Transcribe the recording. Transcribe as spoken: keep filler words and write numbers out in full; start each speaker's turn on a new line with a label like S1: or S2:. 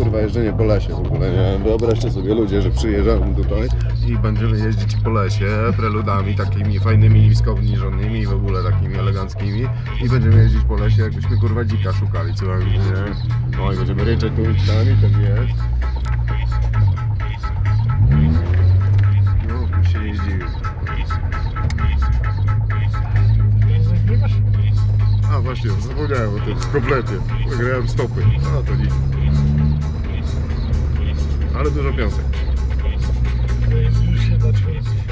S1: kurwa jeżdżenie po lesie w ogóle, nie? Wyobraźcie sobie ludzie, że przyjeżdżamy tutaj i będziemy jeździć po lesie preludami takimi fajnymi, nisko obniżonymi i w ogóle takimi eleganckimi i będziemy jeździć po lesie, jakbyśmy kurwa dzika szukali, co nie? Oj, będziemy ryczeć tu ulicami, tak jest. No, tu się jeździmy. A właśnie, zapomniałem o tym kompletnie. Wygrałem stopy. No to nic. Ale dużo piątek.
S2: Już się zaczął.